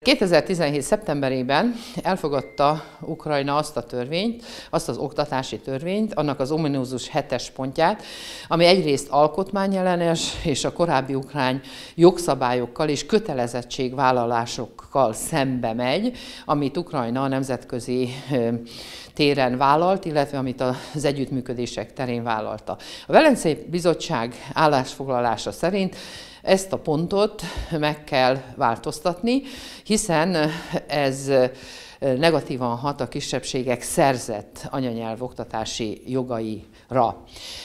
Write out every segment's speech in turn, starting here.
2017. szeptemberében elfogadta Ukrajna azt a törvényt, azt az oktatási törvényt, annak az ominózus 7-es pontját, ami egyrészt alkotmányellenes és a korábbi ukrán jogszabályokkal és kötelezettségvállalásokkal szembe megy, amit Ukrajna a nemzetközi téren vállalt, illetve amit az együttműködések terén vállalta. A Velencei Bizottság állásfoglalása szerint ezt a pontot meg kell változtatni, hiszen ez negatívan hat a kisebbségek szerzett anyanyelvoktatási jogaira.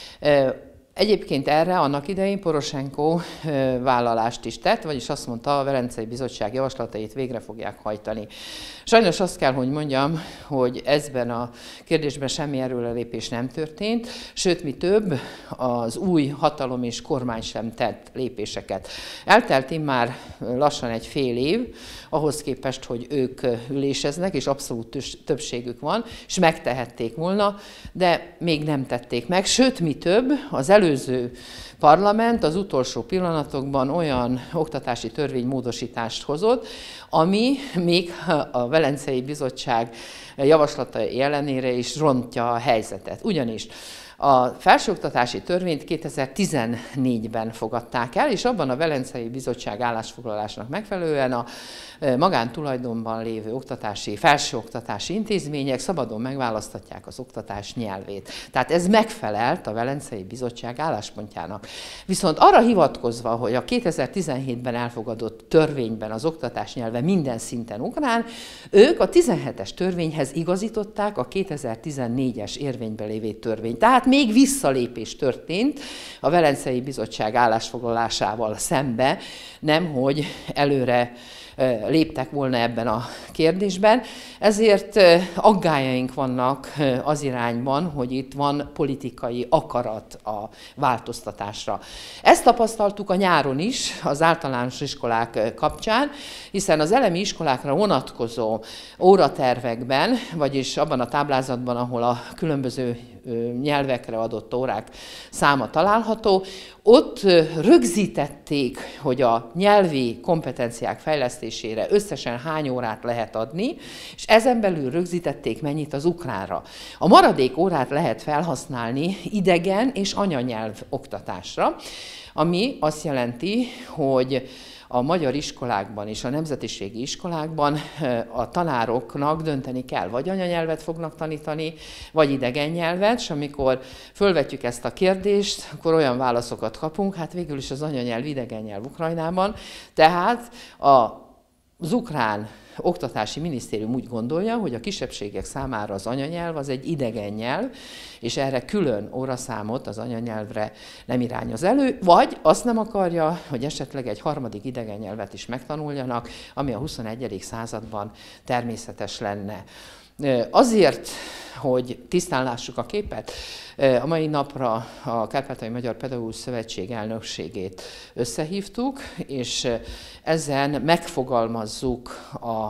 Egyébként erre annak idején Poroshenko vállalást is tett, vagyis azt mondta, a Velencei Bizottság javaslatait végre fogják hajtani. Sajnos azt kell, hogy mondjam, hogy ezben a kérdésben semmi erőrelépés nem történt, sőt, mi több, az új hatalom és kormány sem tett lépéseket. Eltelt immár lassan egy fél év, ahhoz képest, hogy ők üléseznek, és abszolút többségük van, és megtehették volna, de még nem tették meg. Sőt, mi több, az előző parlament az utolsó pillanatokban olyan oktatási törvénymódosítást hozott, ami még a Velencei Bizottság javaslatai ellenére is rontja a helyzetet. Ugyanis a felsőoktatási törvényt 2014-ben fogadták el, és abban a Velencei Bizottság állásfoglalásnak megfelelően a magántulajdonban lévő felsőoktatási intézmények szabadon megválaszthatják az oktatás nyelvét. Tehát ez megfelelt a Velencei Bizottság álláspontjának. Viszont arra hivatkozva, hogy a 2017-ben elfogadott törvényben az oktatás nyelve minden szinten ukrán, ők a 17-es törvényhez igazították a 2014-es érvényben lévő törvényt. Tehát még visszalépés történt a Velencei Bizottság állásfoglalásával szembe, nemhogy előre léptek volna ebben a kérdésben. Ezért aggályaink vannak az irányban, hogy itt van politikai akarat a változtatásra. Ezt tapasztaltuk a nyáron is, az általános iskolák kapcsán, hiszen az elemi iskolákra vonatkozó óratervekben, vagyis abban a táblázatban, ahol a különböző nyelvekre adott órák száma található, ott rögzítették, hogy a nyelvi kompetenciák fejlesztésére összesen hány órát lehet adni, és ezen belül rögzítették, mennyit az ukránra. A maradék órát lehet felhasználni idegen és anyanyelv oktatásra, ami azt jelenti, hogy a magyar iskolákban és a nemzetiségi iskolákban a tanároknak dönteni kell, vagy anyanyelvet fognak tanítani, vagy idegen nyelvet, és amikor fölvetjük ezt a kérdést, akkor olyan válaszokat kapunk, hát végül is az anyanyelv idegen nyelv Ukrajnában, tehát az ukrán Oktatási Minisztérium úgy gondolja, hogy a kisebbségek számára az anyanyelv az egy idegen nyelv, és erre külön óraszámot az anyanyelvre nem irányoz elő, vagy azt nem akarja, hogy esetleg egy harmadik idegen nyelvet is megtanuljanak, ami a 21. században természetes lenne. Azért, hogy tisztán lássuk a képet, a mai napra a Kárpátaljai Magyar Pedagógus Szövetség elnökségét összehívtuk, és ezen megfogalmazzuk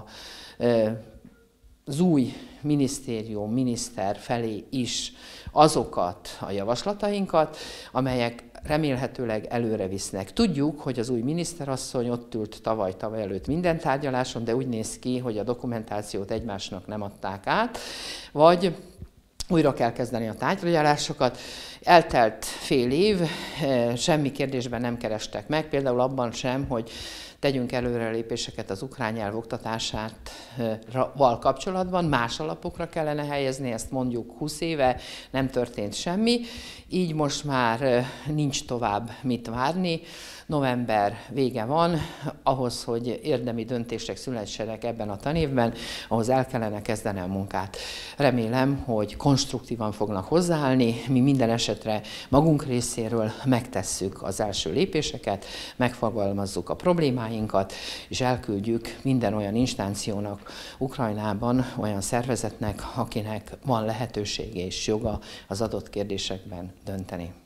az új miniszter felé is azokat a javaslatainkat, amelyek remélhetőleg előre visznek. Tudjuk, hogy az új miniszterasszony ott ült tavaly előtt minden tárgyaláson, de úgy néz ki, hogy a dokumentációt egymásnak nem adták át, vagy újra kell kezdeni a tárgyalásokat. Eltelt fél év, semmi kérdésben nem kerestek meg, például abban sem, hogy tegyünk előrelépéseket az ukrán nyelv oktatásával kapcsolatban, más alapokra kellene helyezni, ezt mondjuk 20 éve, nem történt semmi, így most már nincs tovább mit várni. November vége van, ahhoz, hogy érdemi döntések szülessenek ebben a tanévben, ahhoz el kellene kezdeni a munkát. Remélem, hogy konstruktívan fognak hozzáállni, mi minden esetre magunk részéről megtesszük az első lépéseket, megfogalmazzuk a problémáinkat, és elküldjük minden olyan instációnak Ukrajnában, olyan szervezetnek, akinek van lehetősége és joga az adott kérdésekben dönteni.